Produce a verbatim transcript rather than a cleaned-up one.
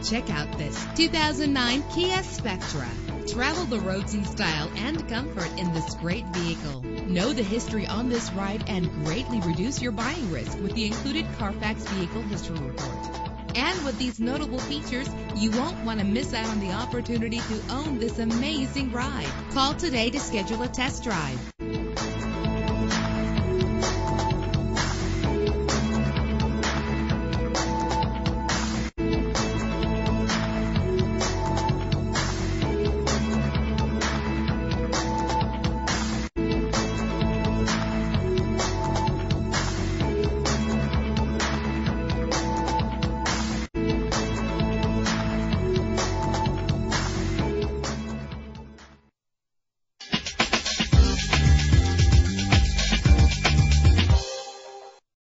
Check out this two thousand nine Kia Spectra. Travel the roads in style and comfort in this great vehicle. Know the history on this ride and greatly reduce your buying risk with the included Carfax Vehicle History Report. And with these notable features, you won't want to miss out on the opportunity to own this amazing ride. Call today to schedule a test drive.